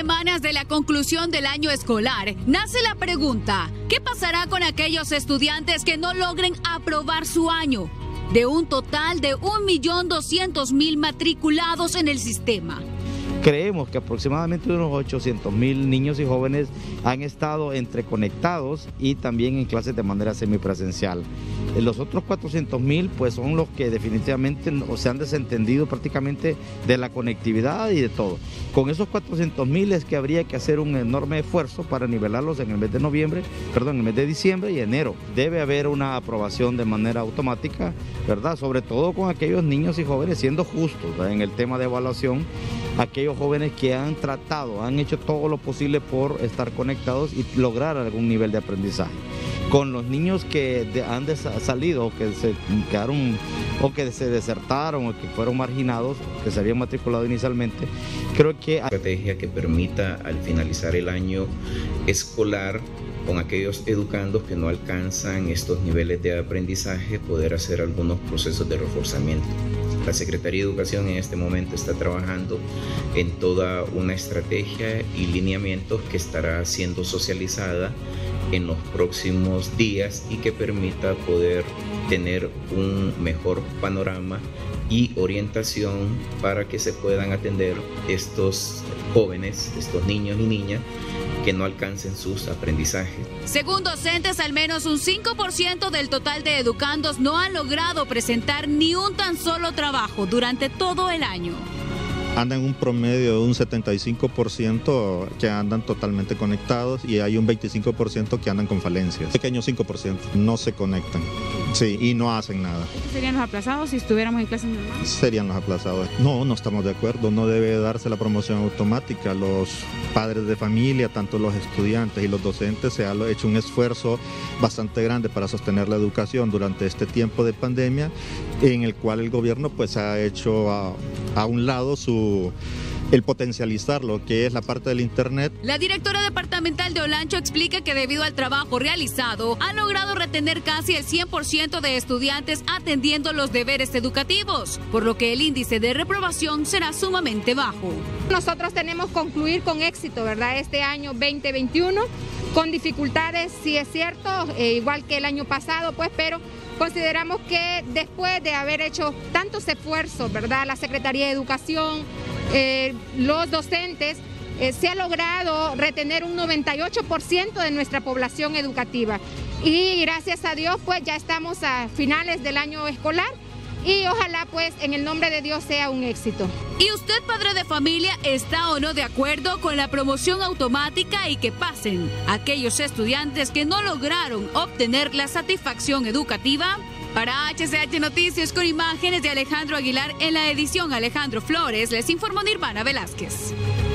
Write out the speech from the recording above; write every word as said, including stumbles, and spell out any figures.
semanas de la conclusión del año escolar, nace la pregunta, ¿qué pasará con aquellos estudiantes que no logren aprobar su año? De un total de un millón doscientos mil matriculados en el sistema. Creemos que aproximadamente unos ochocientos mil niños y jóvenes han estado entre conectados y también en clases de manera semipresencial. Los otros cuatrocientos mil pues son los que definitivamente se han desentendido prácticamente de la conectividad y de todo. Con esos cuatrocientos mil es que habría que hacer un enorme esfuerzo para nivelarlos en el mes de noviembre, perdón, en el mes de diciembre y enero. Debe haber una aprobación de manera automática, ¿verdad? Sobre todo con aquellos niños y jóvenes, siendo justos, ¿verdad? En el tema de evaluación, aquellos jóvenes que han tratado, han hecho todo lo posible por estar conectados y lograr algún nivel de aprendizaje. Con los niños que de, han salido o que se quedaron o que se desertaron o que fueron marginados, que se habían matriculado inicialmente, creo que... Estrategia que permita al finalizar el año escolar con aquellos educandos que no alcanzan estos niveles de aprendizaje poder hacer algunos procesos de reforzamiento. La Secretaría de Educación en este momento está trabajando en toda una estrategia y lineamientos que estará siendo socializada en los próximos días y que permita poder tener un mejor panorama y orientación para que se puedan atender estos jóvenes, estos niños y niñas que no alcancen sus aprendizajes. Según docentes, al menos un cinco por ciento del total de educandos no han logrado presentar ni un tan solo trabajo durante todo el año. Andan un promedio de un setenta y cinco por ciento que andan totalmente conectados y hay un veinticinco por ciento que andan con falencias. Pequeño cinco por ciento no se conectan, sí, y no hacen nada. ¿Estos serían los aplazados si estuviéramos en clases normales? Serían los aplazados. No, no estamos de acuerdo, no debe darse la promoción automática. Los padres de familia, tanto los estudiantes y los docentes, se ha hecho un esfuerzo bastante grande para sostener la educación durante este tiempo de pandemia, en el cual el gobierno pues ha hecho a, a un lado su el potencializar lo que es la parte del internet. La directora departamental de Olancho explica que debido al trabajo realizado, ha logrado retener casi el cien por ciento de estudiantes atendiendo los deberes educativos, por lo que el índice de reprobación será sumamente bajo. Nosotros tenemos concluir con éxito, ¿verdad? Este año veinte veintiuno, con dificultades, sí es cierto, eh, igual que el año pasado, pues, pero consideramos que después de haber hecho tantos esfuerzos, ¿verdad? La Secretaría de Educación, eh, los docentes, eh, se ha logrado retener un noventa y ocho por ciento de nuestra población educativa. Y gracias a Dios, pues ya estamos a finales del año escolar y ojalá, pues, en el nombre de Dios sea un éxito. ¿Y usted, padre de familia, está o no de acuerdo con la promoción automática y que pasen aquellos estudiantes que no lograron obtener la satisfacción educativa? Para H C H Noticias, con imágenes de Alejandro Aguilar, en la edición Alejandro Flores, les informó Nirvana Velázquez.